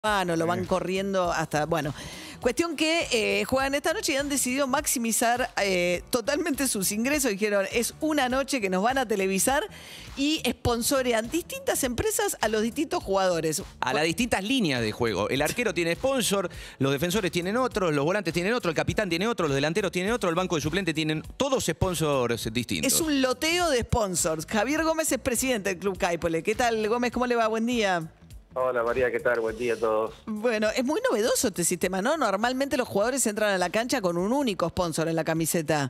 no lo van corriendo hasta, bueno. Cuestión que juegan esta noche y han decidido maximizar totalmente sus ingresos. Dijeron, es una noche que nos van a televisar y sponsorean distintas empresas a los distintos jugadores. A las distintas líneas de juego. El arquero tiene sponsor, los defensores tienen otro, los volantes tienen otro, el capitán tiene otro, los delanteros tienen otro, el banco de suplentes tienen todos sponsors distintos. Es un loteo de sponsors. Javier Gómez es presidente del Club Claypole. ¿Qué tal, Gómez? ¿Cómo le va? Buen día. Hola María, ¿qué tal? Buen día a todos. Bueno, es muy novedoso este sistema, ¿no? Normalmente los jugadores entran a la cancha con un único sponsor en la camiseta.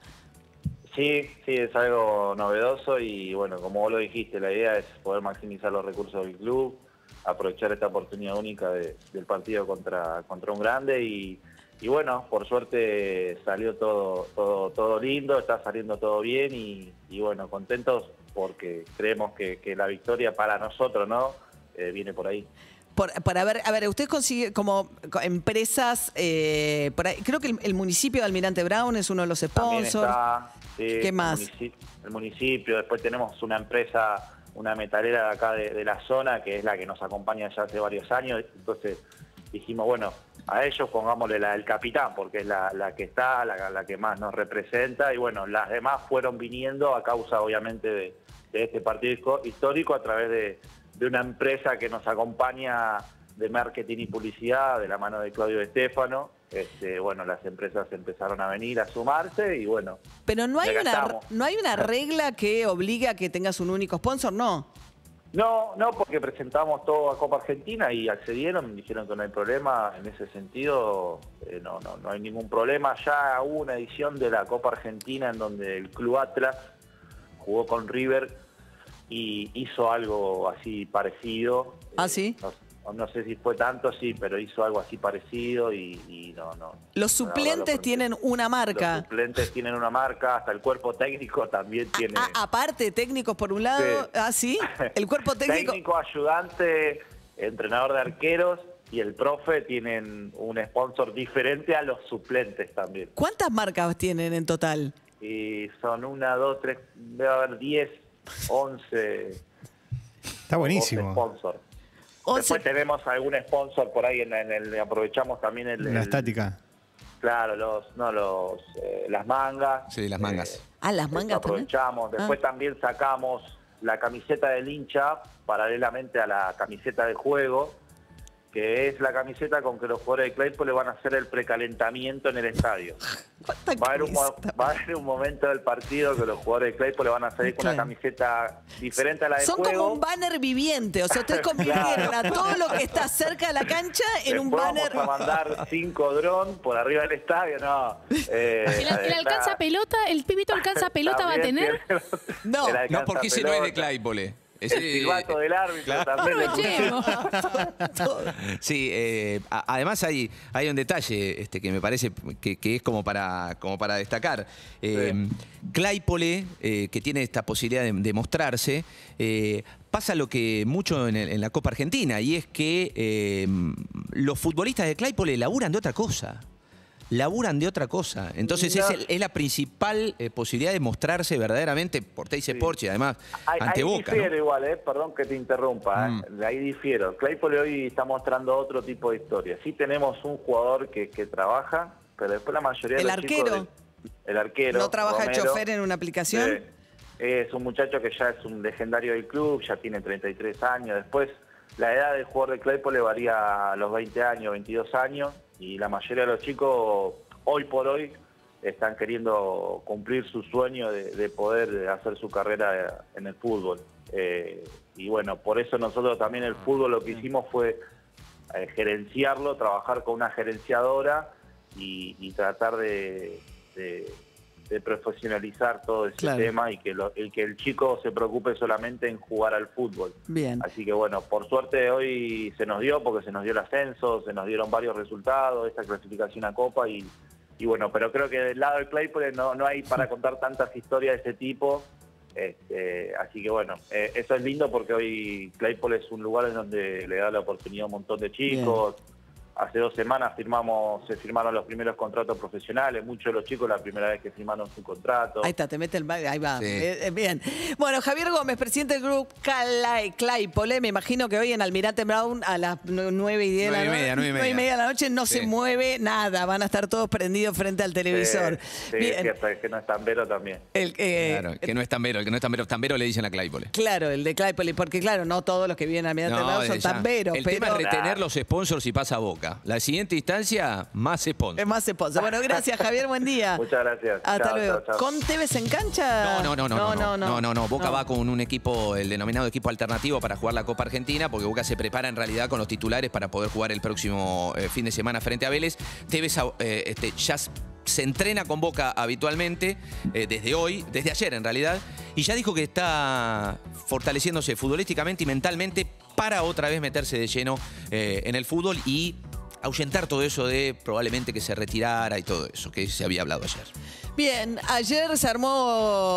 Sí, es algo novedoso y bueno, como vos lo dijiste, la idea es poder maximizar los recursos del club, aprovechar esta oportunidad única del partido contra un grande y bueno, por suerte salió todo lindo, está saliendo todo bien y bueno, contentos porque creemos que la victoria para nosotros, ¿no? Viene por ahí. A ver, usted consigue como empresas, por ahí, creo que el municipio de Almirante Brown es uno de los sponsors. Está, sí, ¿qué más? El municipio, después tenemos una empresa, una metalera de acá de la zona, que es la que nos acompaña ya hace varios años, entonces dijimos, bueno, a ellos pongámosle la del capitán, porque es la que está, la que más nos representa, y bueno, las demás fueron viniendo a causa obviamente de este partido histórico a través de una empresa que nos acompaña de marketing y publicidad de la mano de Claudio Estefano. Bueno, las empresas empezaron a venir a sumarse y bueno. Pero no hay una regla que obligue a que tengas un único sponsor, ¿no? No, porque presentamos todo a Copa Argentina y accedieron, dijeron que no hay problema en ese sentido, no hay ningún problema. Ya hubo una edición de la Copa Argentina en donde el Club Atlas jugó con River y hizo algo así parecido. ¿Ah, sí? No sé si fue tanto, sí, pero hizo algo así parecido y no. Los suplentes tienen una marca. Los suplentes tienen una marca, hasta el cuerpo técnico también tiene. Aparte, técnicos por un lado, sí. El cuerpo técnico. Técnico, ayudante, entrenador de arqueros y el profe tienen un sponsor diferente a los suplentes también. ¿Cuántas marcas tienen en total? Y son 1, 2, 3, debe haber 10, 11. Está buenísimo. Sponsor. Después tenemos algún sponsor por ahí, aprovechamos también la estática. Claro, las mangas. Sí, las mangas. Las mangas aprovechamos. también. Después también sacamos la camiseta del hincha paralelamente a la camiseta de juego, que es la camiseta con que los jugadores de Claypole van a hacer el precalentamiento en el estadio. Va a haber un momento del partido que los jugadores de Claypole van a salir con una camiseta diferente a la de juego. Son como un banner viviente, o sea, ustedes convirtieron a todo lo que está cerca de la cancha en un banner. Vamos a mandar 5 drones por arriba del estadio, no. ¿El alcanza pelota, el pibito alcanza pelota va a tener? No, porque ese no es de Claypole. El silbato del árbitro también. Sí, además hay un detalle que me parece que es como para destacar. Claypole, que tiene esta posibilidad de mostrarse, pasa lo que mucho en la Copa Argentina, y es que los futbolistas de Claypole laburan de otra cosa. Entonces es la principal posibilidad de mostrarse verdaderamente por Teis Sports y además ante Boca. Ahí difiero, ¿no? Igual, perdón que te interrumpa, ahí difiero. Claypole hoy está mostrando otro tipo de historia. Sí tenemos un jugador que trabaja, pero después la mayoría de los chicos... El arquero. ¿No trabaja Romero, el chofer en una aplicación? Es un muchacho que ya es un legendario del club, ya tiene 33 años. Después la edad del jugador de Claypole varía a los 20 años, 22 años. Y la mayoría de los chicos, hoy por hoy, están queriendo cumplir su sueño de poder hacer su carrera en el fútbol. Y bueno, por eso nosotros también el fútbol lo que hicimos fue gerenciarlo, trabajar con una gerenciadora y tratar de profesionalizar todo ese tema y que el chico se preocupe solamente en jugar al fútbol. Bien. Así que bueno, por suerte hoy se nos dio, porque se nos dio el ascenso, se nos dieron varios resultados, esta clasificación a Copa y bueno, pero creo que del lado del Claypole no hay para contar tantas historias de este tipo. Así que bueno, eso es lindo porque hoy Claypole es un lugar en donde le da la oportunidad a un montón de chicos. Bien. hace 2 semanas se firmaron los primeros contratos profesionales, muchos de los chicos la primera vez que firmaron su contrato. Ahí está, te mete el... Ahí va. Sí. Bien. Bueno, Javier Gómez, presidente del grupo Claypole, me imagino que hoy en Almirante Brown a las 9:10 de la noche, 9:30 de la noche no se mueve nada, van a estar todos prendidos frente al televisor. Sí, Bien. es cierto, es que no es Tambero también. Claro, que no es Tambero, el que no es Tambero. Tambero le dicen a Claypole. Claro, el de Claypole, porque claro, no todos los que vienen a Almirante Brown son desde ya. tamberos. El pero tema es retener los sponsors y pasa a Boca. La siguiente instancia, más sponsors. es más esposo. Bueno, gracias, Javier, buen día. Muchas gracias. Hasta Chao, luego. chao, chao. ¿Con Tevez en cancha? No. Boca va con un equipo, el denominado equipo alternativo para jugar la Copa Argentina, porque Boca se prepara en realidad con los titulares para poder jugar el próximo fin de semana frente a Vélez. Tevez ya se entrena con Boca habitualmente desde hoy, desde ayer en realidad, y ya dijo que está fortaleciéndose futbolísticamente y mentalmente para otra vez meterse de lleno en el fútbol y ahuyentar todo eso de probablemente que se retirara y todo eso que se había hablado ayer. Bien, ayer se armó